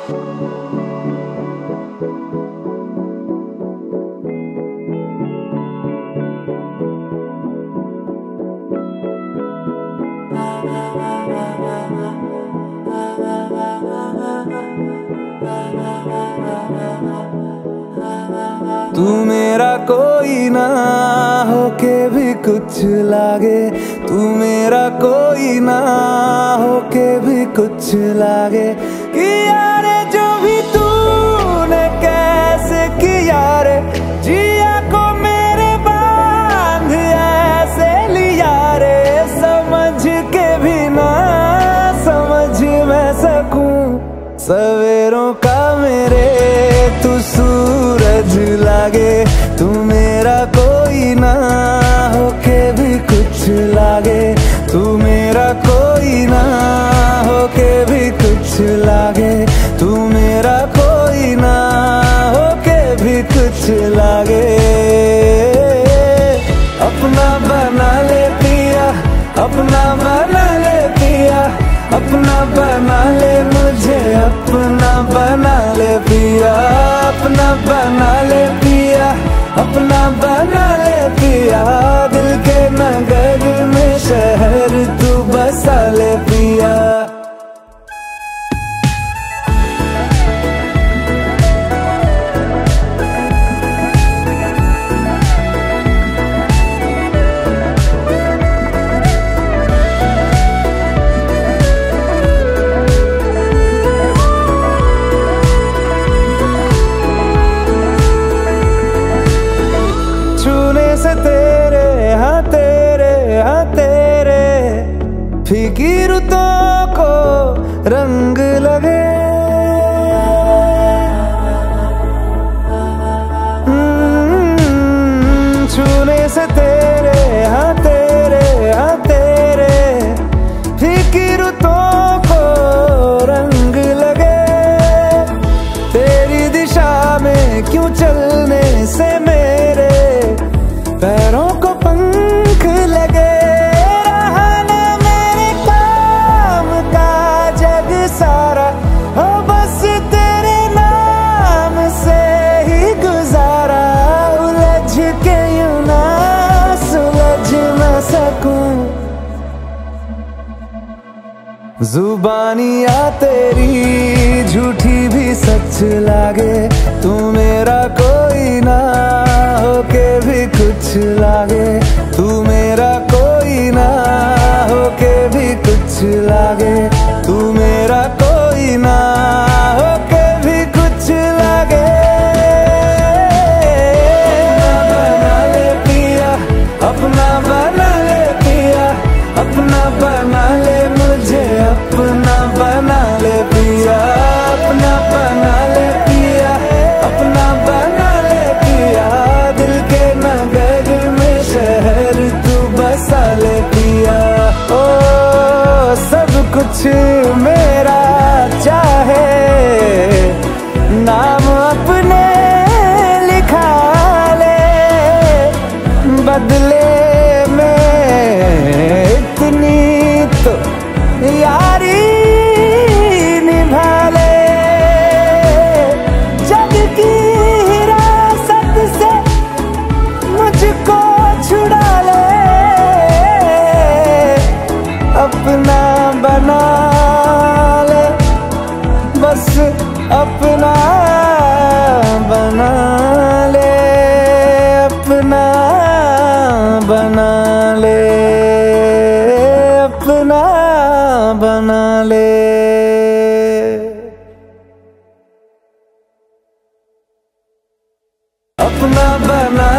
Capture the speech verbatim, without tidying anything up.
तू मेरा कोई ना होके भी कुछ लागे, तू मेरा कोई ना होके भी कुछ लागे। कि यारे जो भी तूने कैसे किया रे, जिया को मेरे बांध ऐसे लिया रे। समझ के भी ना समझ मैं सकूं सवेरों का मेरे तू सूरज लागे। तू मेरा कोई ना होके भी कुछ लागे, तू मेरा कोई ना होके भी कुछ लागे। तू मेरा कोई ना होके भी कुछ लागे। अपना बना ले पिया, अपना बना ले पिया, अपना बना ले मुझे, अपना बना ले पिया, अपना बना ले पिया, अपना बना ले पिया। दिल के नगर में शहर तू बसा ले पिया। से तेरे हाँ तेरे हाँ तेरे फीकी रुतों को रंग लगे। छूने से तेरे हाँ तेरे हाँ तेरे फीकी रुतों को रंग लगे। तेरी दिशा में क्यों चलने से मेरे पैरों को पंख लगे। रहा ना मेरे काम का जग सारा, हो बस तेरे नाम से ही गुजारा। उलझ के यूं ना सुलझ न सकूं, जुबानियाँ तेरी झूठी भी सच लागे। तू मेरा कोई ना होके भी कुछ लागे, तू मेरा कोई ना होके भी कुछ लागे। तू मेरा कोई ना होके भी कुछ लागे। अपना बना ले पिया, अपना बना ले मुझे, अपना बना ले पिया, अपना बना ले पिया, अपना बना ले पिया। दिल के नगर में शहर तू बसा ले पिया। ओ सब कुछ मेरा चाहे, नाम अपने लिखा ले, बदले इतनी तो यारी निभा ले। जग की हिरासत से मुझको छुड़ा ले, अपना बना ले, बस अपना बना ले, अपना बना ले, अपना बना ले। अपना बना